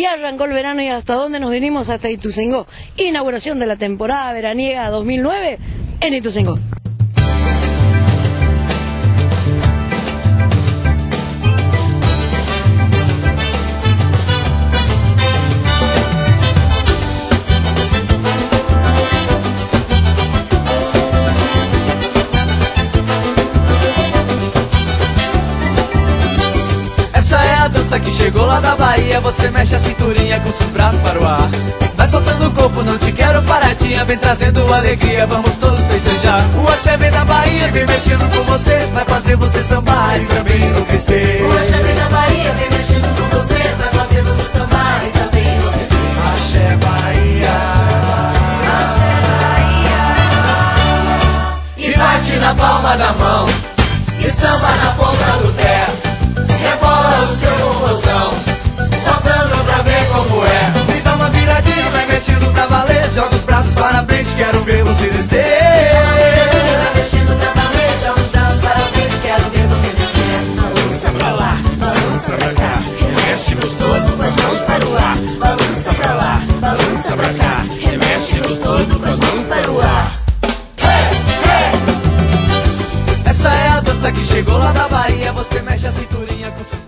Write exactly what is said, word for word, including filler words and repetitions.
Ya arrancó el verano y hasta dónde nos venimos, hasta Ituzaingó. Inauguración de la temporada veraniega dos mil nueve en Ituzaingó. Dança que chegou lá da Bahia, você mexe a cinturinha com seus braços para o ar. Vai soltando o corpo, não te quero paradinha, vem trazendo alegria, vamos todos festejar. O axé vem da Bahia, vem mexendo com você, vai fazer você sambar e também enlouquecer. O axé vem da Bahia, vem mexendo com você, vai fazer você sambar e também enlouquecer. Axé Bahia, Axé Bahia. E bate na palma da mão, e samba na ponta do pé. Rebola o seu mozão, soltando pra ver como é. Me dá uma viradinha, vai mexendo pra valer, joga os braços para frente, quero ver você descer. Vai mexendo pra valer, joga os braços para frente, quero ver você descer. Balança pra lá, balança pra cá, remexe gostoso com as mãos para o ar. Balança pra lá, balança pra cá, remexe gostoso com as mãos para o ar. Essa é a dança que chegou lá da Bahia, você mexe a cinturinha com seus